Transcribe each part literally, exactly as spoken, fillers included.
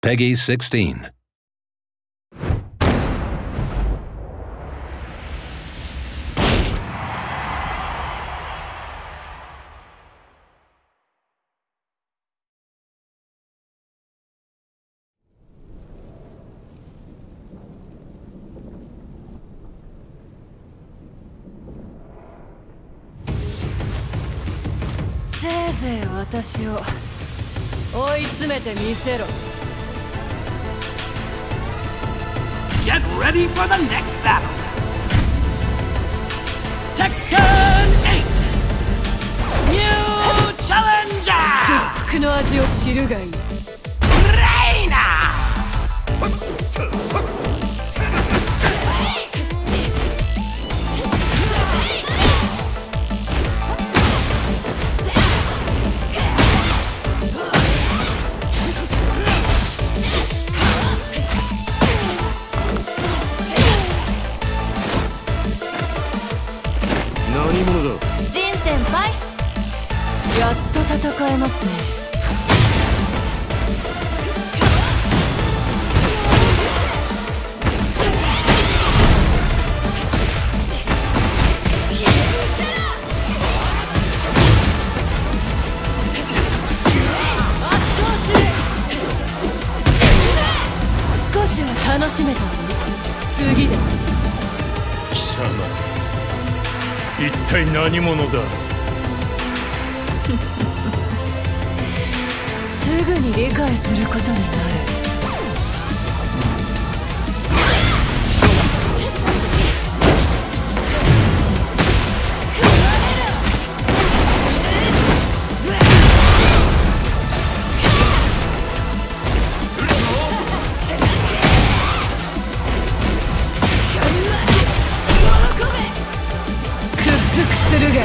Peggy sixteen. せいぜい私を追い詰めてみせろ。 Get ready for the next battle! Tekken eight! New Challenger! 屈服の味を知るがいい。 レイナ! ジン先輩、やっと戦えますね。少しは楽しめたぞ。次だ。 貴様、一体何者だ。 すぐに理解することになる。屈服するがいい。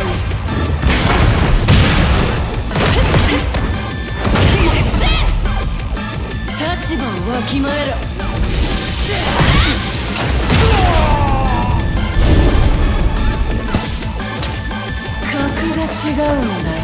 立場をわきまえろ。格が違うのだよ。